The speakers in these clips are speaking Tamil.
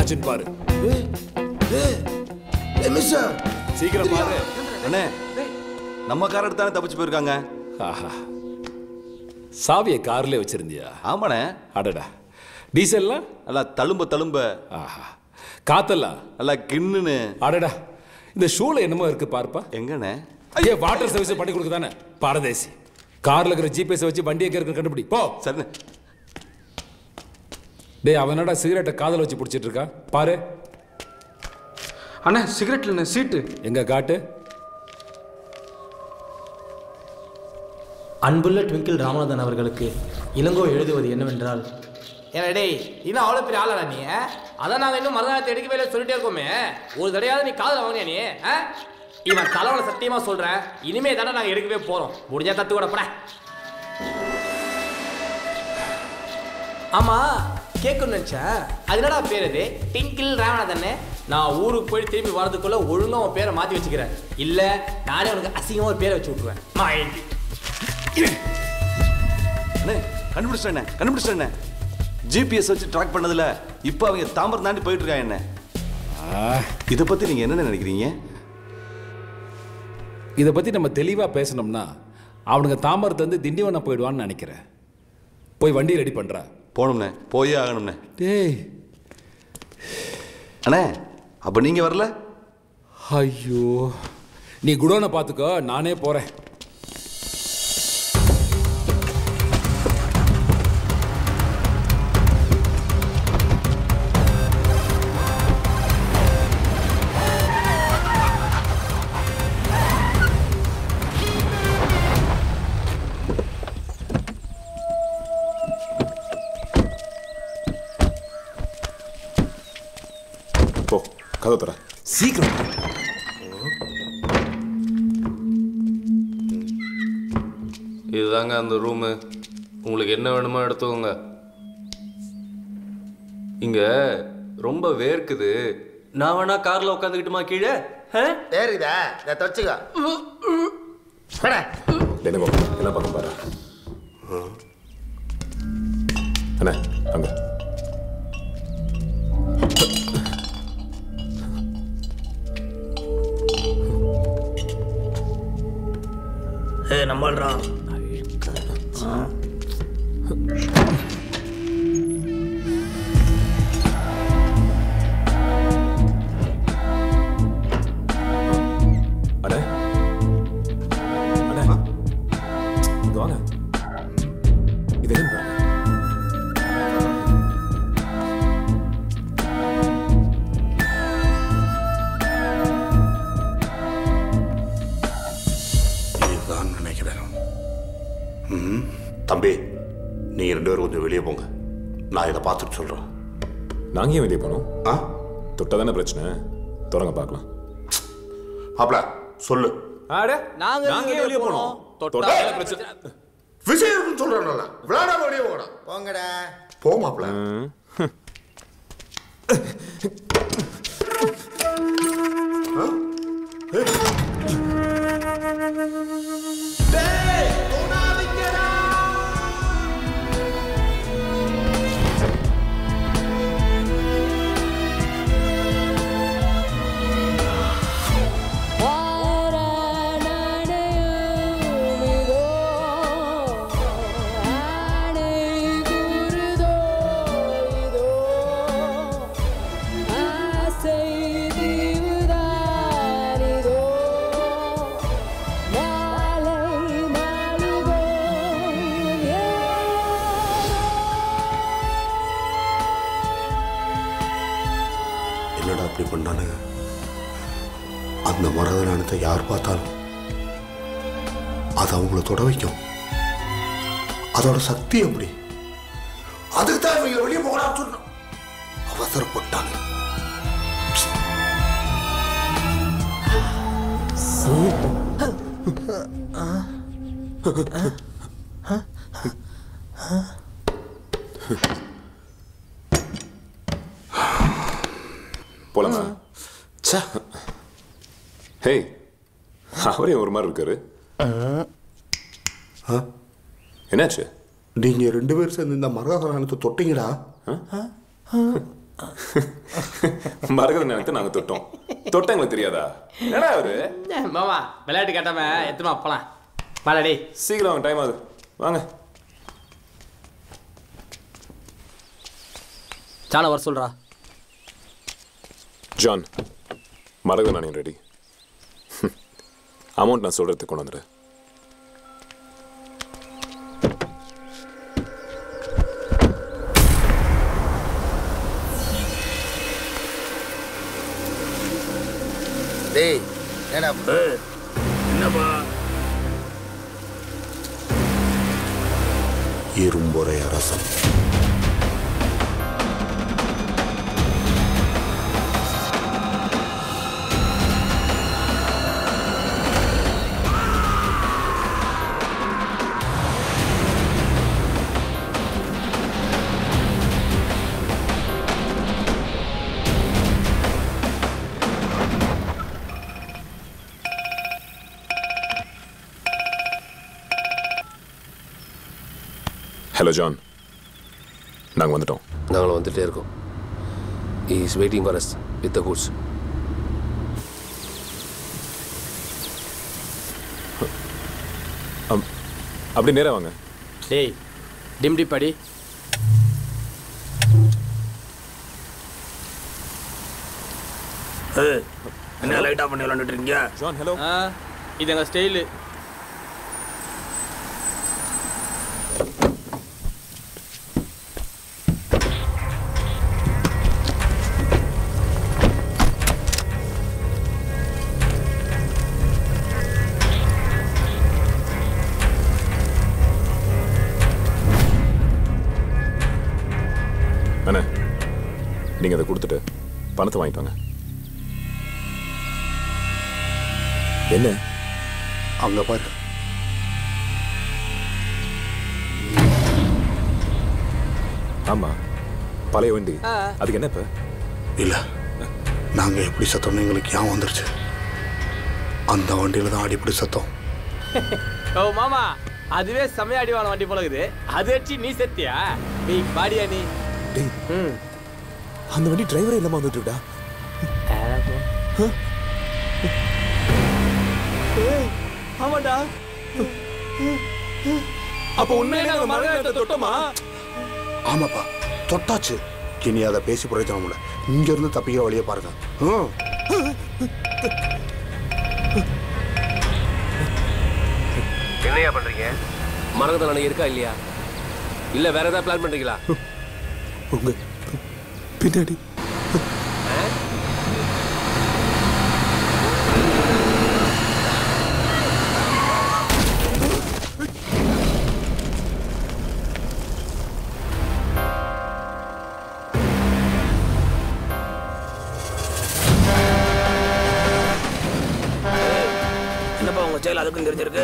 என்னாச்சுன்னு பாரு. சீக்கிரம் பாரு. அண்ணே, நம்ம கார் எடுத்தானே தப்பிச்சு போயிருக்காங்க. ஆஹா, சாவியை கார்ல வச்சிருந்தியா? ஆமாண்ணே. அடடா, டீசல்லாம் நல்லா தழும்ப. ஆஹா, காத்தெல்லாம் நல்லா கிண்ணுன்னு. அடடா, இந்த ஷூல என்னமோ இருக்கு பாருப்பா. எங்கண்ணே? ஐயா, வாட்டர் சர்வீஸ் பண்ணி கொடுக்க தானே பாரதேசி. கார்ல இருக்கிற ஜிபிஎஸ் வச்சு வண்டி எங்க இருக்கு கண்டுபிடி போ. சரிண்ணே. டேய், அவனடா சிகரெட்டை காதல வச்சு பிடிச்சிட்டு இருக்கா பாரு. அண்ணா சிகரெட்ல சீட்டு எங்க காட்டு. அன்புள்ள ட்விங்கிள் ராமநாதன் அவர்களுக்கு இளங்கோ எழுதுவது என்னவென்றால், ஏன்னா டேய், இன்னும் அவ்வளோ பெரிய ஆளாடா நீ. அதான் நாங்கள் இன்னும் மருதானத்தை எடுக்கவே இல்லை சொல்லிட்டே இருக்கோமே. ஒரு தடையாவது நீ காதல் வாங்கினியா நீ? இவன் தலைவனை சத்தியமாக சொல்கிறேன், இனிமே தானே நாங்கள் எடுக்கவே போகிறோம். முடிஞ்சா தத்து கூட பட. ஆமாம், கேட்கணும்னு நினச்சேன். அது என்னடா பேர் அது? டிங்கிள் ராமநாதன். நான் ஊருக்கு போய் திரும்பி வரதுக்குள்ள ஒழுங்காக உன் பேரை மாற்றி வச்சுக்கிறேன். இல்லை நானே உனக்கு அசிங்கமாக ஒரு பேரை வச்சு விட்ருவேன். கண்டுபிடிச்சிட்டேன். ஜிபிஎஸ் வச்சு ட்ராக் பண்ணதுல இப்போ அவங்க தாம்பரம் தாண்டி போயிட்டு இருக்காங்க. என்ன இதை பத்தி நீங்க என்ன நினைக்கிறீங்க? இதை பத்தி நம்ம தெளிவா பேசணும்னா அவனுங்க தாம்பரத்துல இருந்து திண்டிவனம் போயிடுவான்னு நினைக்கிறேன். போய் வண்டி ரெடி பண்ற. போகணும்ண்ணே, போயே ஆகணும்ண்ணே. டேய் அண்ணே, அப்ப நீங்க வரல? ஐயோ, நீ குடோனை பார்த்துக்கோ, நானே போறேன். கதை தர சீக்கிரம். இதுதாங்க அந்த ரூமு. உங்களுக்கு என்ன வேணுமோ எடுத்துக்கோங்க. இங்க ரொம்ப வேர்க்குது. நான் வேணா கார்ல உட்காந்துக்கிட்டுமா கீழே? வேறுதா தொச்சுக்கோ. என்ன பக்கம் பாரு. அண்ணா அங்க நம்மள்றா அண்ணே இங்க வாங்க. இது என்ன பாருங்க. தம்பி, நீங்க 2 பேரும் கொஞ்சம் வெளியே போங்க. நான் இதை பார்த்துட்டு சொல்றேன். நாங்க ஏன் வெளியே போனோம்? தொட்டா தானே பிரச்சனை. தொடங்க பார்க்கலாம். அப்பல சொல்லு. நாங்க வெளியே போனோம். தொட்டா பிரச்சனை. விஷயம் சொல்றேன். விளையாடாம வெளியே போகணும். போங்கடா. போ மாப்ள. அந்த மரதனானத்தை யார் பார்த்தாலும் அது அவங்கள தொட வைக்கும். அதோட சக்தி அப்படி. அதுக்கு தான் இவங்க வெளியே போகலாம்னு சொன்னோம். அவசரப்பட்டாங்க. போலாமா? ஹே, அவரே ஒரு மாதிரி இருக்காரு. என்னாச்சு? நீங்க 2 பேரும் சேர்ந்து இந்த மரதனானத்தை தொட்டீங்களா? மரகத நேரத்தை நாங்கள் தொட்டோம். தொட்ட எங்களுக்கு தெரியாதா? என்னடா அவரு? மாமா விளையாட்டு கேட்டாம எத்தமா போலாம். வாடா சீக்கிரம் வாங்க, டைம் ஆகுது. வாங்க. சாண வர சொல்றா. ஜான், மரகத நாணயம் ரெடி. அமௌண்ட் நான் சொல்றதுக்கு கொண்டு வந்துடு. டேய் என்னப்பா இரும்பொறை அரசன். ஹலோ ஜான், நாங்கள் வந்துட்டோம். நாங்களும் வந்துட்டே இருக்கோம். Is waiting for us with the goods. அப்படி நேரா வாங்க. டேய் டிம்டி படி. என்ன லைட்டா பண்ணி விளையாண்டுட்டு இருக்கீங்க? John hello. இது எங்கள் ஸ்டைலு. அண்ணே, நீங்கள் அதை கொடுத்துட்டு பணத்தை வாங்கிட்டு வாங்க. என்ன அங்க பாரு. ஆமா, பழைய வண்டி. அதுக்கு என்ன இப்ப? இல்ல, நாங்க எப்படி சத்தம்னு எங்களுக்கு ஏன் வந்துருச்சு. அந்த வண்டியில தான் அடிப்படி சத்தம். ஓ மாமா, அதுவே செமையா அடிவான வண்டி போல இருக்குது. அது வச்சு நீ செத்தியா? நீ பாடியா நீ? அந்த வண்டி டிரைவரே இல்லாம வந்துட்டு இருக்கா. ஆமாடா. அப்ப உண்மையிலே நாங்க மரகதத்தை தொட்டோமா? ஆமாப்பா, தொட்டாச்சு. இனி அதை பேசி பிரயோஜனம் இல்லை. இங்க இருந்து தப்பிக்க வழியை பாருங்க. என்னையா பண்றீங்க? மரகத நாணயம் இருக்கா இல்லையா? இல்ல வேற ஏதாவது பிளான் பண்றீங்களா? உங்க பின்னாடி என்னப்பா உங்க செயல் அதுக்கும் தெரிஞ்சிருக்கு?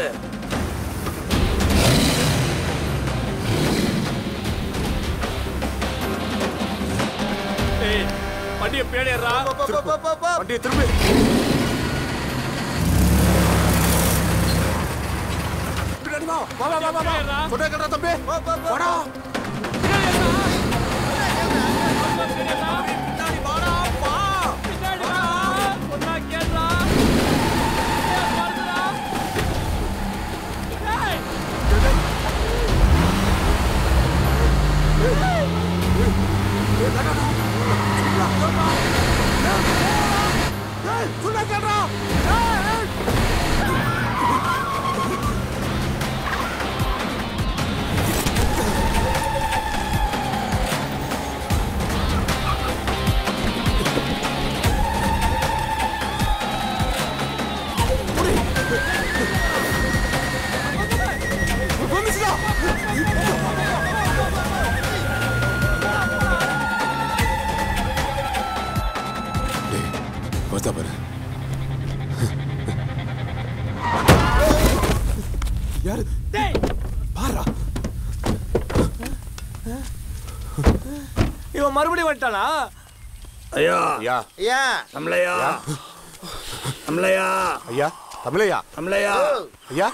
வண்டியை பேடிடுறா. வண்டியை திரும்பி. இவன் மறுபடியும் வந்துட்டானா? ஐயா ஐயா, ஐயா தமிழையா, தமிழையா, ஐயா, தமிழையா, தமிழையா, ஐயா,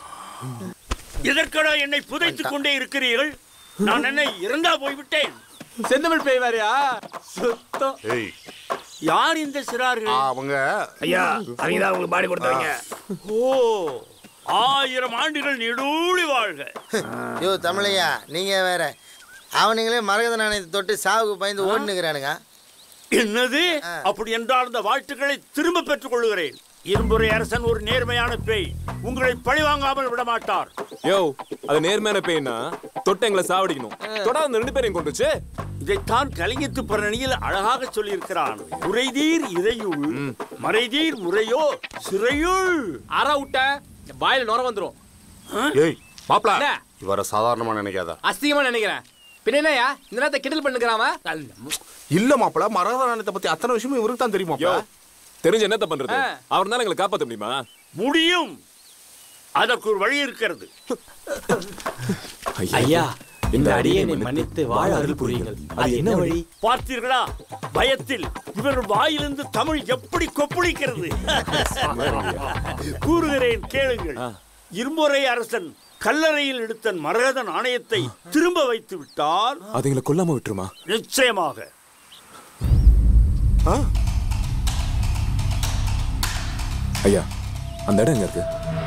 எதற்கடா என்னை புதைத்துக் கொண்டே இருக்கிறீர்கள்? நான் என்ன இறந்தா போய்விட்டேன்? செந்தமிழ் பேய் வேறையா சுத்தம். ஏய் யார் இந்த சிறார்கள்? அவங்க ஐயா அவங்க தான் உங்களுக்கு பாடி கொடுத்தவங்க. ஓ 1000 ஆண்டுகள் நீடூழி வாழ்க. யோ தமிழையா, நீங்க வேற. அவனுங்களே மரகத நாணயத்தை தொட்டு சாவுக்கு பயந்து ஓடினுக்கிறானுங்க. என்னது? அப்படி என்றால் இந்த வாழ்த்துக்களை திரும்ப பெற்றுக் கொள்கிறேன். இரும்புரை அரசன் ஒரு நேர்மையான பேய், உங்களை பழிவாங்காமல் விட மாட்டார். யோ, அது நேர்மையான பேய்னா தொட்டு எங்களை சாவடிக்கணும். தொடாத அந்த 2 பேரையும் கொண்டுச்சு. இதைத்தான் கலிங்கத்து பரணியில் அழகாக சொல்லியிருக்கிறான். உரைதீர் இறையுள் மறைதீர் முறையோ சிறையுள். அற விட்ட வாயில நுர வந்துரும். ஏய் மாப்ள, இவரை சாதாரணமா நினைக்காத. அசிங்கமா நினைக்கிறேன். பின்ன என்னையா இந்த நேரத்தை கிண்டல் பண்ணுகிறாம? இல்ல மாப்ள, மரகத நாணயத்தை பத்தி அத்தனை விஷயமும் இவருக்கு தான் தெரியுமா? தெரிஞ்ச என்னத்த பண்றது? அவர் தான் எங்களை காப்பாற்ற முடியுமா? முடியும். அதற்கு ஒரு வழி இருக்கிறது. ஐயா, இந்த அடியேனை மன்னித்து வாழ அருள் புரியுங்கள். அது என்ன வழி? பார்த்தீர்களா, பயத்தில் இவர் வாயிலிருந்து தமிழ் எப்படி கொப்பளிக்கிறது. கூறுகிறேன் கேளுங்கள். இரும்புரை அரசன் கல்லறையில் எடுத்த மரகத நாணயத்தை திரும்ப வைத்து விட்டால் அது எங்களை கொல்லாம விட்டுருமா? நிச்சயமாக. ஐயா, அந்த இடம் எங்க இருக்கு?